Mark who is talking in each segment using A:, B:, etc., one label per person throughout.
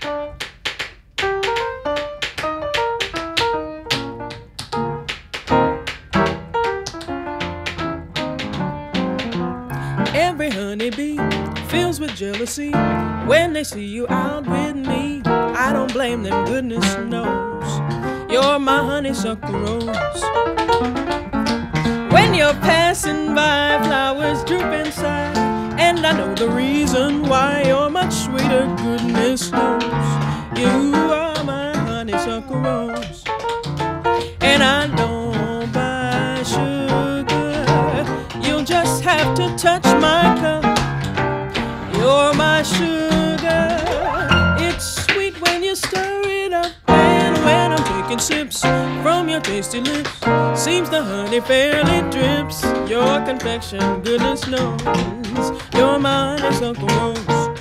A: Every honeybee fills with jealousy when they see you out with me. I don't blame them, goodness knows you're my honeysuckle rose. When you're passing by, flowers droop inside, and I know the reason why. You're much sweeter, goodness knows you are my honeysuckle rose. And I don't buy sugar, you'll just have to touch my cup. You're my sugar, it's sweet when you stir it up. And when I'm taking sips from your tasty lips, seems the honey fairly drips. Your confection, goodness knows you're my honeysuckle rose.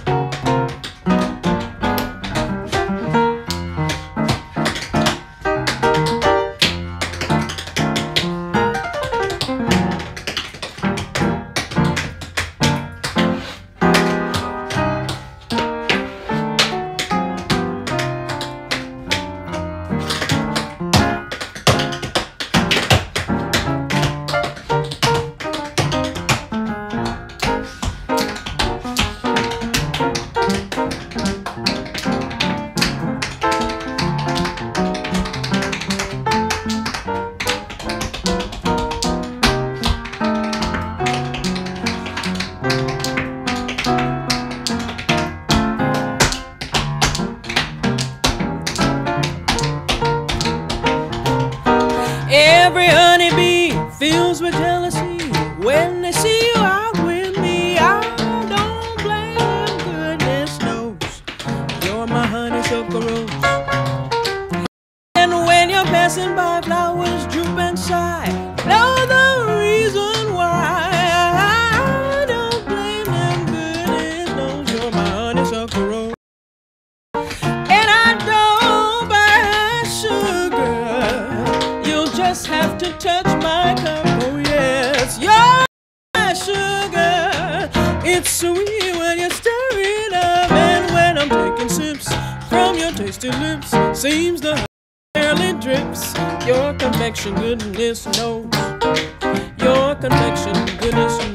A: Every honeybee fills with jealousy when they see you out with me. I don't blame them, goodness knows you're my honeysuckle rose. And when you're passing by, flowers droop and sigh. Know the reason why. I don't blame them, goodness knows you're my honeysuckle rose. And I don't buy sugar, you'll just have to touch my cup. Oh yes, you're my sugar, it's sweet when you stir it up. And when I'm taking sips from your tasty lips, seems the honey barely drips. Your confection, goodness knows your confection, goodness knows.